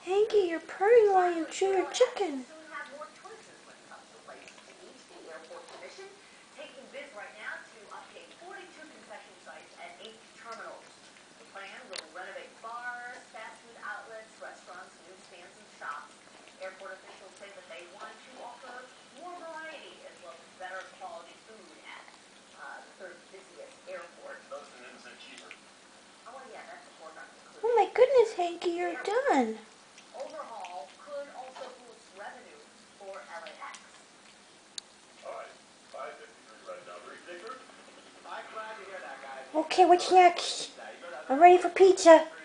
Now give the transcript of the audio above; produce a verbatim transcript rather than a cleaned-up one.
Hankie, you're purring while you chew your chicken. Airport officials say that they want to offer more variety as well as better quality food at uh, the third busiest airport. Most of them are cheaper. Oh yeah, that's important. Oh my goodness, Hankie, you're done. Overhaul could also boost revenue for L A X. Alright, five fifty-three right now. Ridiculous. Okay, what's next? I'm ready for pizza.